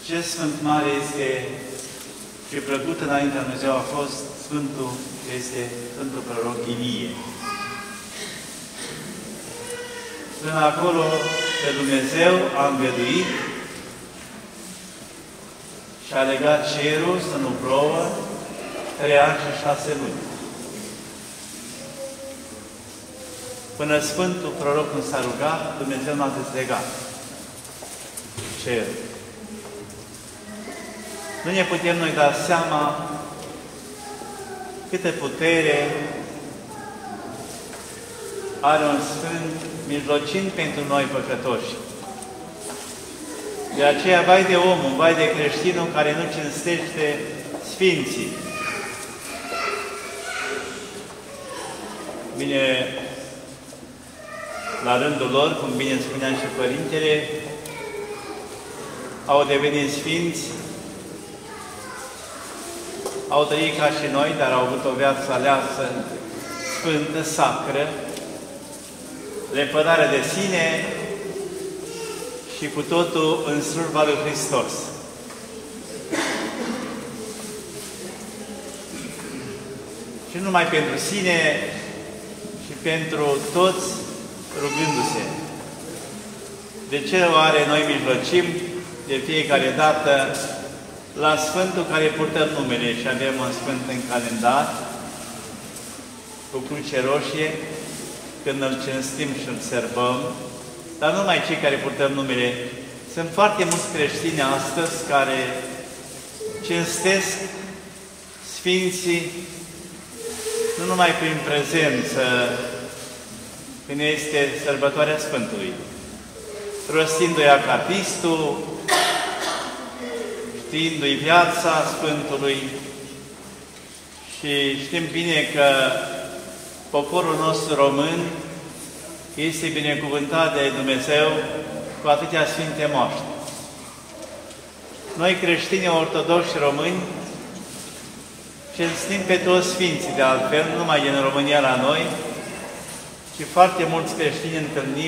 Ce Sfânt mare este și plăcut înaintea lui Dumnezeu a fost Sfântul, este Sfântul Proroc Ilie. Până acolo, pe Dumnezeu a îngăduit și a legat cerul să nu plouă 3 ani și 6 luni. Până Sfântul Proroc nu s-a rugat, Dumnezeu n-a dezlegat cerul. Nu ne putem noi da seama câtă putere are un Sfânt mijlocind pentru noi păcătoși. De aceea, vai de omul, vai de creștinul care nu cinstește Sfinții. Bine, la rândul lor, cum bine spunea și Părintele, au devenit Sfinți, au trăit ca și noi, dar au avut o viață aleasă, sfântă, sacră, lepădare de sine și cu totul în slujba lui Hristos. Și nu numai pentru sine, și pentru toți rugându-se. De ce oare noi mijlocim de fiecare dată la Sfântul care purtăm numele și avem un Sfânt în calendar, cu cruce roșie, când îl cinstim și îl sărbăm, dar nu numai cei care purtăm numele. Sunt foarte mulți creștini astăzi care cinstesc Sfinții nu numai prin prezență, când este sărbătoarea Sfântului, rostindu-i acatistul, știindu-i viața Sfântului, și știm bine că poporul nostru român este binecuvântat de Dumnezeu cu atâtea Sfinte moaște. Noi creștini ortodoxi români cinstim pe toți Sfinții, de altfel, nu numai în România la noi, ci foarte mulți creștini întâlnim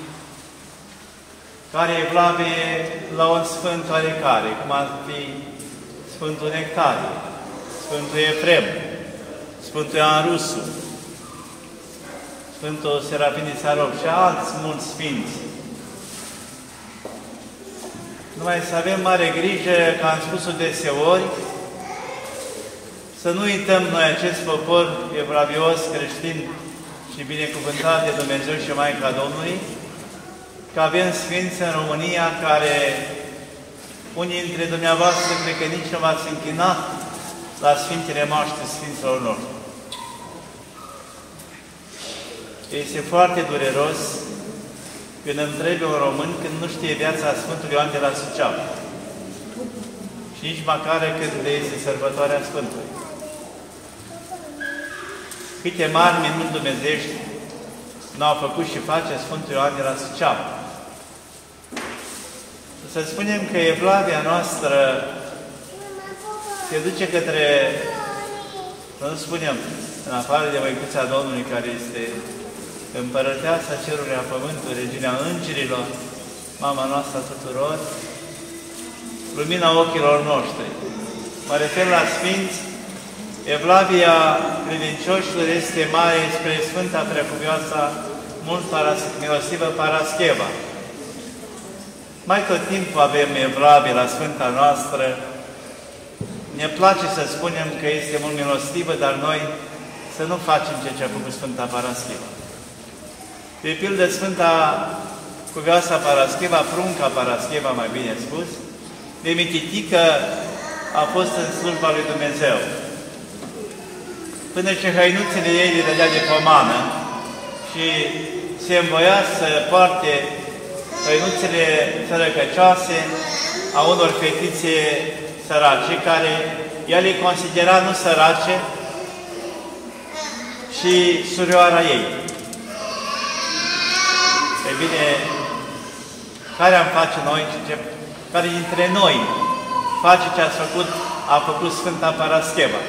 care evlavie la un Sfânt oarecare, cum ar fi Sfântul Nectarie, Sfântul Efrem, Sfântul Ioan Rusu, Sfântul Serafin Sarov și alți mulți Sfinți. Numai să avem mare grijă, că am spus-o deseori, să nu uităm noi acest popor evlavios, creștin și binecuvântat de Dumnezeu și Maica Domnului, că avem Sfinți în România care, unii dintre dumneavoastră, cred că nici nu v-ați închinat la Sfintele Moaște Sfinților noștri. Este foarte dureros când întrebi un român când nu știe viața Sfântului Ioan de la Suceava. Și nici măcar când este sărbătoarea Sfântului. Câte mari minuni dumnezeiești n-au făcut și face Sfântul Ioan de la Suceava. Să spunem că evlavia noastră se duce către, să nu spunem, în afară de Măicuța Domnului, care este Împărăteasa Cerului a Pământului, Regina Îngerilor, Mama noastră a tuturor, lumina ochilor noștri. Mă refer la Sfinți, evlavia credincioșilor este mare spre Sfânta Preacuvioasa, mult milostivă Parascheva. Mai tot timpul avem evlavie la Sfânta noastră. Ne place să spunem că este mult milostivă, dar noi să nu facem ce a făcut Sfânta Parascheva. De pildă, Sfânta Cuvioasa Parascheva, prunca Parascheva, mai bine spus, de mititică a fost în slujba lui Dumnezeu. Până ce hăinuțele ei le dădea de pomană și se învoia să poarte hăinuțele sărăcăcioase a unor fetițe sărace, care ea le considera nu sărace și surioara ei. E bine, care am face noi, care dintre noi face ce a făcut Sfânta Parascheva?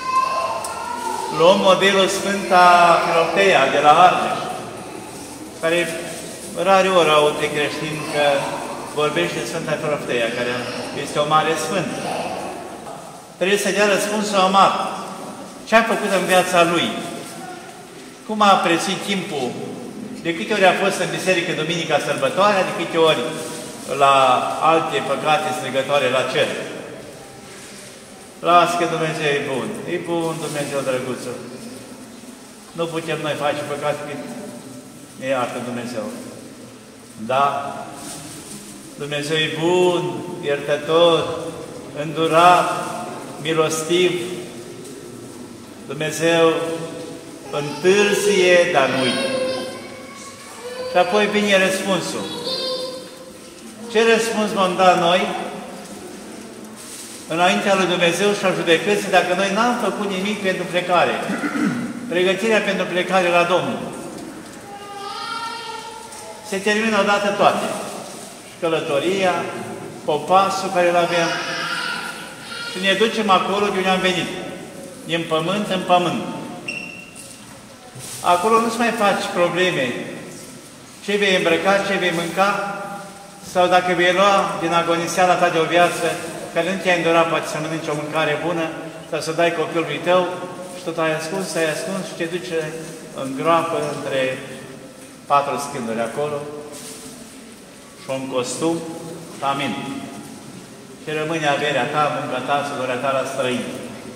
Luăm modelul Sfânta Filoteia de la Argeș, care rare ori aud de creștini că vorbește Sfânta Profetea, care este o mare sfântă. Trebuie să dea răspunsul amat. Ce a făcut în viața lui? Cum a prețuit timpul? De câte ori a fost în biserică duminica sărbătoarea, de câte ori la alte păcate strigătoare la cer. Las că Dumnezeu e bun. E bun Dumnezeu drăguțul. Nu putem noi face păcate când ne iartă Dumnezeu. Da? Dumnezeu e bun, iertător, îndurat, milostiv. Dumnezeu întârzie, dar nu uită. Și apoi vine răspunsul. Ce răspuns vom da noi înaintea lui Dumnezeu și a judecății dacă noi n-am făcut nimic pentru plecare? Pregătirea pentru plecare la Domnul. Se termină odată toate. Și călătoria, popasul care îl avem. Și ne ducem acolo de unde am venit. Din pământ în pământ. Acolo nu-ți mai faci probleme. Ce vei îmbrăca, ce vei mânca, sau dacă vei lua din agoniseala ta de o viață, care nu te-ai îndurat, poate să mănânci o mâncare bună, sau să dai copilului tău, și tot ai ascuns și te duce în groapă între 4 scânduri acolo, și un costum, amin. Și rămâne averea ta, munca ta, sădoarea ta la străini.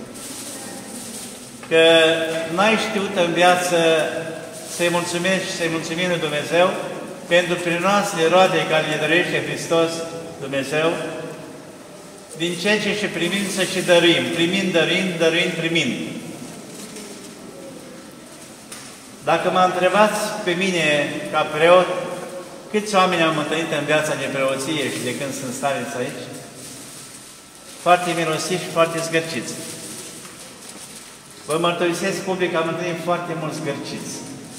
Că n-ai știut în viață să-i mulțumești și să-i mulțumim lui Dumnezeu pentru prinoasele roade care ne dăruiește Hristos Dumnezeu, din ceea ce și primim să și dăruim, primind, dăruind, dăruind, primind. Dacă mă întrebați pe mine ca preot, câți oameni am întâlnit în viața de preoție și de când sunt stareți aici? Foarte milosivi și foarte zgârciți. Vă mărturisesc public, am întâlnit foarte mulți zgârciți.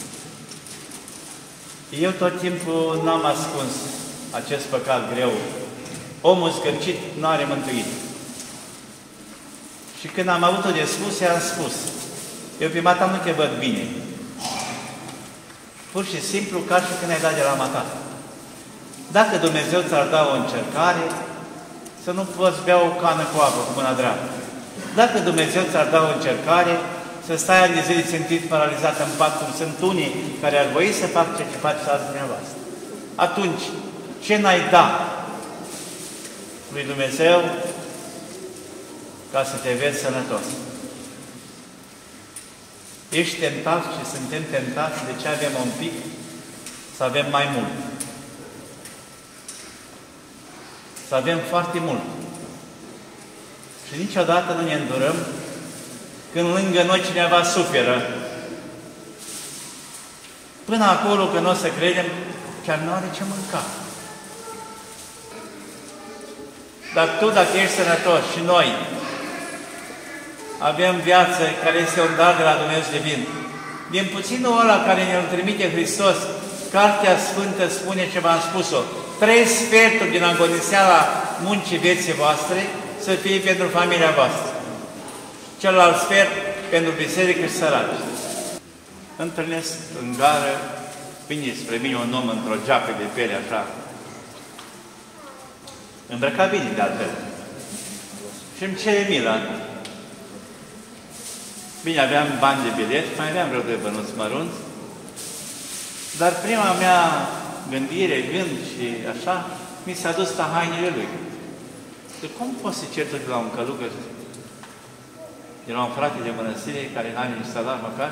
Eu tot timpul n-am ascuns acest păcat greu. Omul zgârcit nu are mântuire. Și când am avut-o de spus, i-am spus. Eu pe mata nu te văd bine. Pur și simplu ca și când ai dat de la mata. Dacă Dumnezeu ți-ar da o încercare, să nu poți bea o cană cu apă cu mâna dreaptă. Dacă Dumnezeu ți-ar da o încercare, să stai ani de zile țintit, paralizat în pat, cum sunt unii care ar voi să fac ce face azi dumneavoastră. Atunci, ce n-ai da lui Dumnezeu ca să te vezi sănătos? Ești tentat și suntem tentați, de ce avem un pic, să avem mai mult. Să avem foarte mult. Și niciodată nu ne îndurăm când lângă noi cineva suferă. Până acolo că nu o să credem, chiar nu are ce mânca. Dar tu, dacă ești sănătos și noi avem viață care este un dar de la Dumnezeu divin, din puținul ăla care ne-l trimite Hristos, Cartea Sfântă spune ce v-am spus-o, 3 sferturi din agoniseala muncii vieții voastre să fie pentru familia voastră. Celălalt sfert pentru biserică și săraci. Întâlnesc în gară, vine spre mine un om într-o geacă de piele așa, îmbrăcat bine de altfel. Și îmi cere mila. Bine, aveam bani de bilet, mai aveam vreo 2 bănuți mărunți, dar prima mea gândire, gând și așa, mi s-a dus la hainele lui. De cum poți să cer de la un călugăr, de la un frate de mănăstire, care n-are nici salar măcar,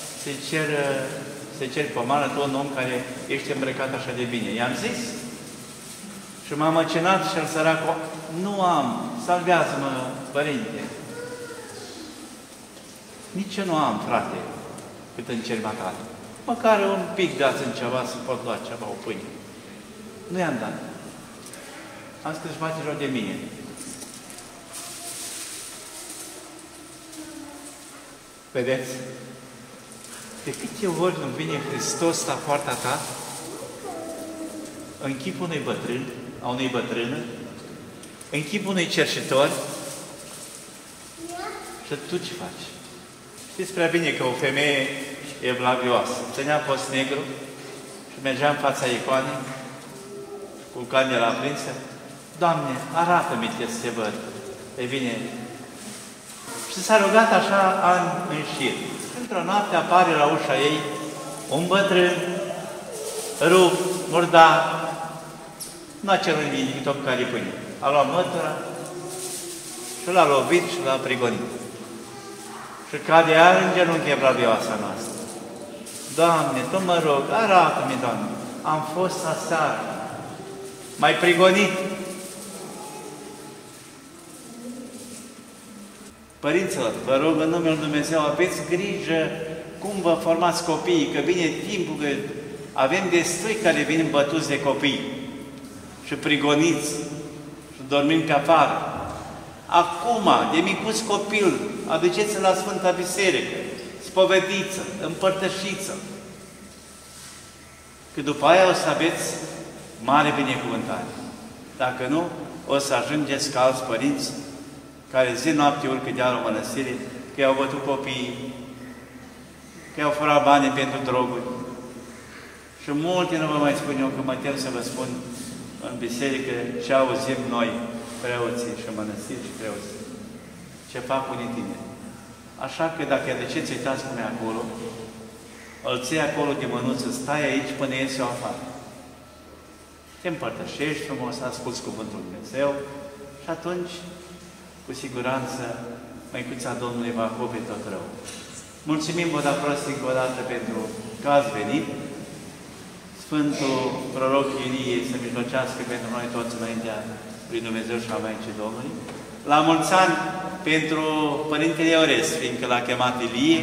să cer pomană tu un om care ești îmbrăcat așa de bine. I-am zis. Și m-am măcinat și el săracul, nu am, salvează-mă, părinte. Nici eu nu am, frate, cât în cer măcar. Măcar un pic dați în ceva să pot lua ceva, o pâine. Nu i-am dat. Am zis că își face rău de mine. Vedeți? De câte ori nu vine Hristos la poarta ta, în chipul unui bătrân, a unei bătrână, în chipul unui cerșitor, și tu ce faci? Știți prea bine că o femeie evlavioasă ținea post negru și mergea în fața icoanei, cu candela aprinsă, Doamne, arată-mi ce să te văd. E bine. Și s-a rugat așa ani în șir. Într-o noapte apare la ușa ei un bătrân, rupt, murdar, nu a cerut nimic, tot care pâine. A luat mătura și l-a lovit și l-a prigonit. Și cade iar în genunchi evlavioasa noastră. Doamne, Tu mă rog, arată-mi, Doamne, am fost aseară, m-ai prigonit. Părinților, vă rog în numele Lui Dumnezeu, aveți grijă cum vă formați copiii, că vine timpul că avem destui care vin bătuți de copii și prigoniți și dormim pe afară. Acum, de micuț copil, aduceți-l la Sfânta Biserică, spovediță, împărtășiță, că după aia o să aveți mare binecuvântare. Dacă nu, o să ajungeți ca alți părinți care zi-noapte urcă dealul mănăstirii, că i-au bătut copiii, că i-au furat bani pentru droguri. Și multe nu vă mai spun eu, că mă tem să vă spun în biserică ce auzim noi, preoții și mănăstiri și preoții, ce fac unii tineri. Așa că dacă aduceți, uitați cum e acolo, îl ții acolo de mânuță, stai aici până iese o afară. Te împărtășești frumos, asculți Cuvântul Lui Dumnezeu și atunci, cu siguranță, Măicuța Domnului va acoperi tot rău. Mulțumim vă prost încă o dată pentru că ați venit. Sfântul Proroc Ilie să mijlocească pentru noi toți înaintea lui Dumnezeu și a Maicii Domnului. La mulți ani pentru Părintele Iores, fiindcă l-a chemat Ilie.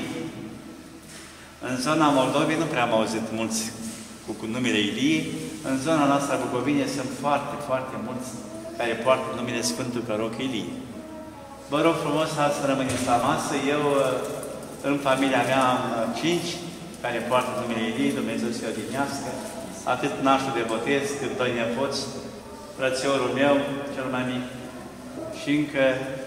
În zona Moldovei nu prea am auzit mulți cu numele Ilie. În zona noastră Bucovine sunt foarte, foarte mulți care poartă numele Sfântul Proroc Ilie. Vă rog frumos să rămâneți la masă. Eu, în familia mea, am 5 care poartă numele Ilie, Dumnezeu să-i odihnească, atât nașul de botez, cât 2 nepoți, frățiorul meu, cel mai mic, și încă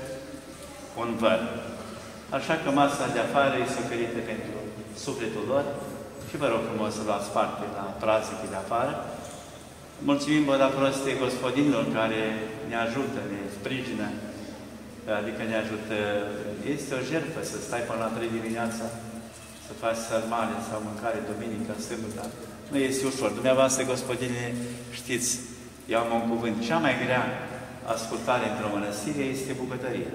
un văr. Așa că masa de afară este oferită pentru sufletul lor și vă rog frumos să luați parte la praznicii de afară. Mulțumim vă la proste gospodinilor care ne ajută, ne sprijină, adică ne ajută. Este o jertfă să stai până la 3 dimineața, să faci sărmane sau mâncare duminică, sâmbătă. Nu este ușor. Dumneavoastră, gospodine, știți, eu am un cuvânt. Cea mai grea ascultare într-o mănăstire este bucătăria.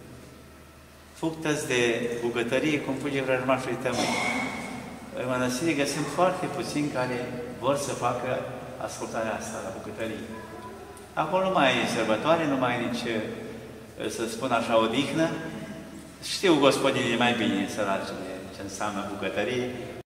Fuctă-ți de bucătărie cum fuge vrăjmașului tămâi. În mănăstire găsim foarte puțini care vor să facă ascultarea asta la bucătărie. Acolo nu mai e sărbătoare, nu mai e nici, să spun așa, odihnă. Știu gospodinii mai bine, săracele, ce înseamnă bucătărie.